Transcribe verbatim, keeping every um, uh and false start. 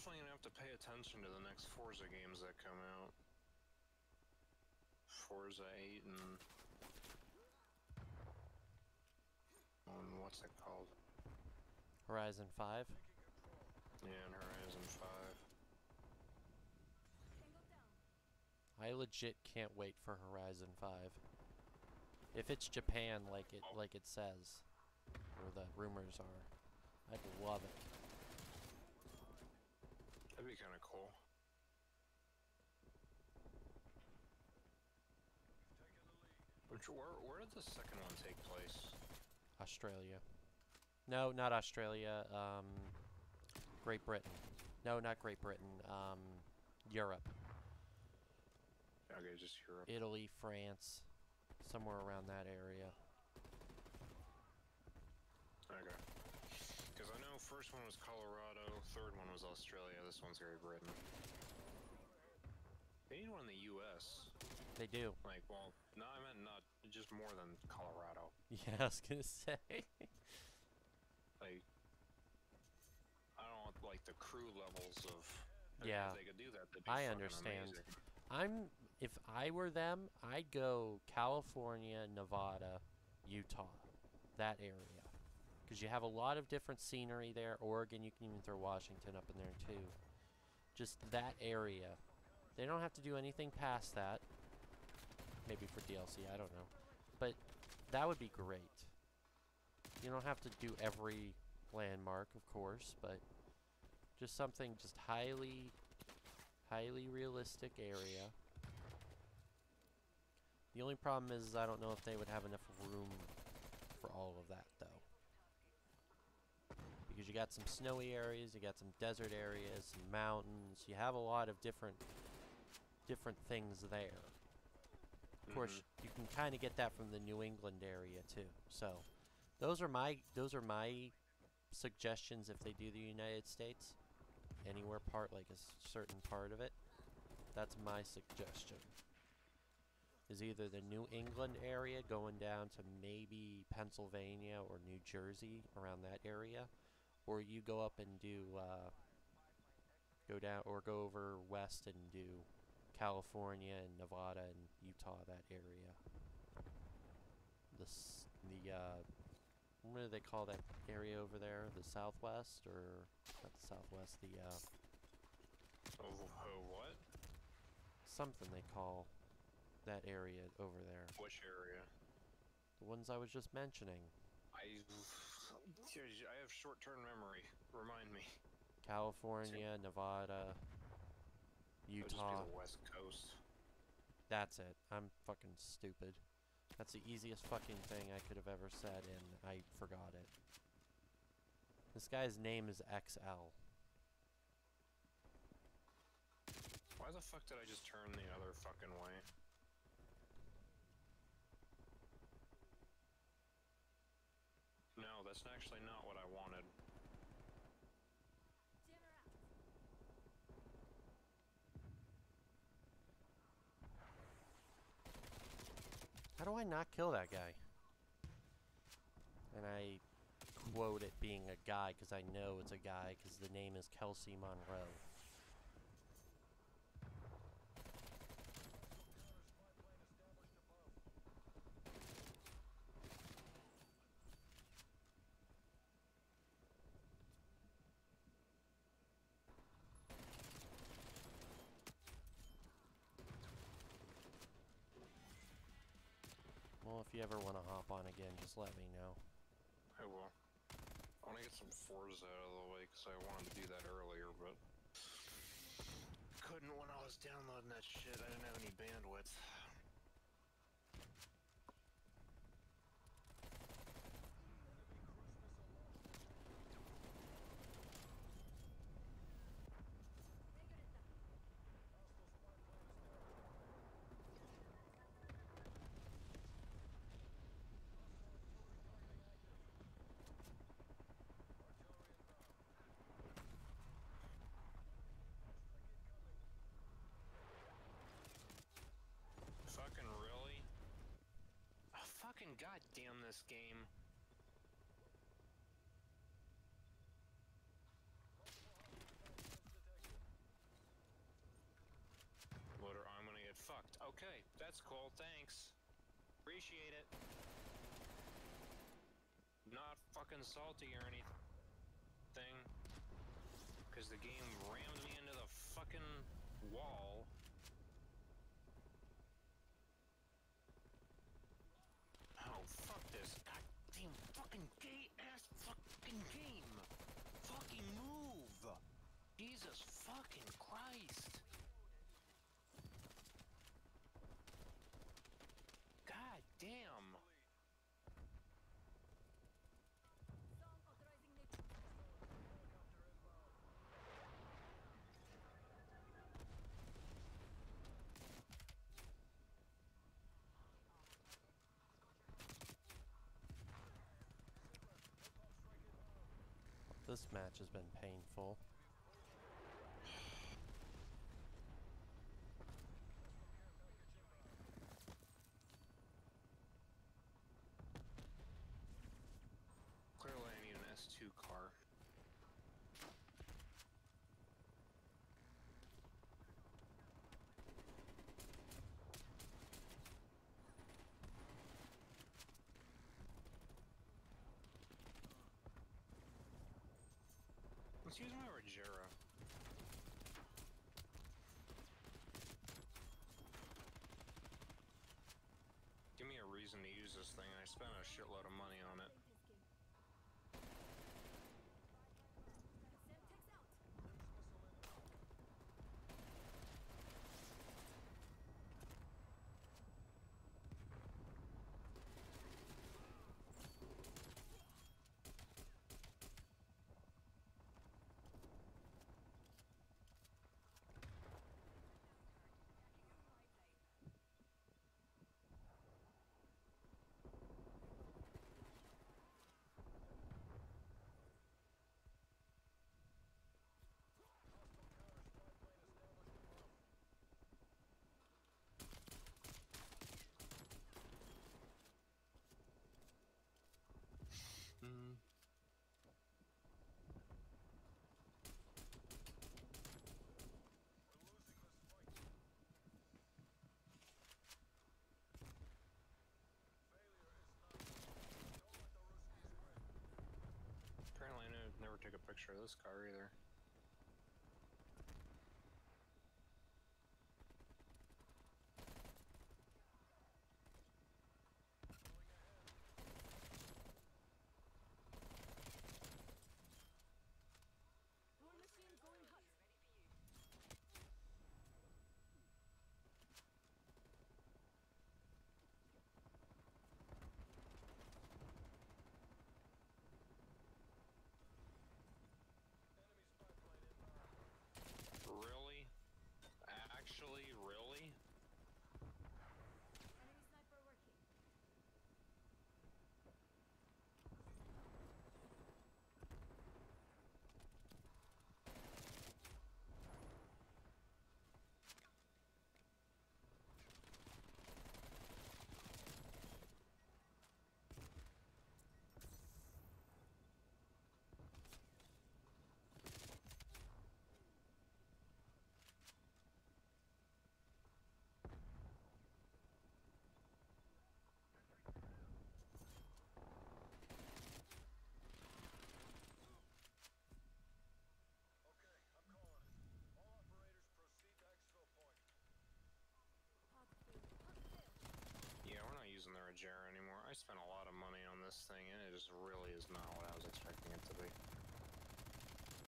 definitely gonna have to pay attention to the next Forza games that come out. Forza eight and... and what's it called? Horizon five? Yeah, and Horizon five. I legit can't wait for Horizon five. If it's Japan like it like it says, or the rumors are, I'd love it. That'd be kind of cool. Which, where, where did the second one take place? Australia. No, not Australia. Um, Great Britain. No, not Great Britain. Um, Europe. Okay, just Europe. Italy, France, somewhere around that area. Okay. Because I know first one was Colorado, third one was Australia, this one's Great Britain. They need one in the U S. They do. Like, well, no, I meant not, just more than Colorado. Yeah, I was gonna say. Like, I don't want, like, the crew levels of... Yeah, if they could do that, that'd be I fucking understand. amazing. I'm, if I were them, I'd go California, Nevada, Utah, that area. Because you have a lot of different scenery there. Oregon, you can even throw Washington up in there too. Just that area. They don't have to do anything past that. Maybe for D L C, I don't know. But that would be great. You don't have to do every landmark, of course, but just something just highly, highly realistic area. The only problem is I don't know if they would have enough room for all of that, though. Because you got some snowy areas, you got some desert areas, some mountains. You have a lot of different, different things there. Of course, Mm-hmm. you can kind of get that from the New England area too. So, those are my those are my suggestions if they do the United States. Anywhere part, like a certain part of it. That's my suggestion. Is either the New England area going down to maybe Pennsylvania or New Jersey, around that area, or you go up and do uh, go down or go over west and do California and Nevada and Utah, that area. The s the uh, what do they call that area over there? The Southwest, or not the Southwest? The uh, Oh, oh, what? something they call that area over there. Which area? The ones I was just mentioning. I... I have short-term memory. Remind me. California, Nevada, It would just Utah. be the West Coast. That's it. I'm fucking stupid. That's the easiest fucking thing I could have ever said, and I forgot it. This guy's name is X L. Why the fuck did I just turn the other fucking way? No, that's actually not what I wanted. How do I not kill that guy? And I quote it being a guy because I know it's a guy because the name is Kelsey Monroe. Well, if you ever want to hop on again, just let me know. I will. I want to get some Forza out of the way because I wanted to do that earlier, but couldn't when I was downloading that shit. I didn't have any bandwidth. Fucking really? Oh, fucking goddamn this game. Okay, that's cool, thanks. Appreciate it. Not fucking salty or anything. Because the game rammed me into the fucking wall. Oh, fuck this goddamn fucking gay-ass fucking game! Fucking move! Jesus fucking Christ! God damn! This match has been painful. Clearly I need an S two car. Let's use my Regera. Give me a reason to use this thing, and I spent a shitload of money on it. Mm. Apparently I ne- never took a picture of this car either. Really? Actually, really? Enemy sniper working. Yeah, we're not using the Regera anymore. I spent a lot of money on this thing, and it just really is not what I was expecting it to be.